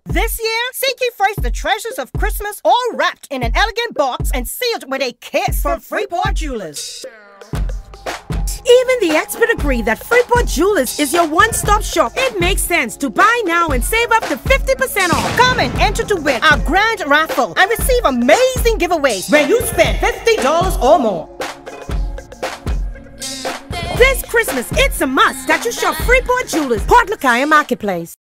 This year, seek ye first the treasures of Christmas, all wrapped in an elegant box and sealed with a kiss from Freeport Jewelers. Even the expert agree that Freeport Jewelers is your one-stop shop. It makes sense to buy now and save up to 50% off. Come and enter to win our grand raffle and receive amazing giveaways when you spend $50 or more. This Christmas, it's a must that you shop Freeport Jewelers, Port Lucaya Marketplace.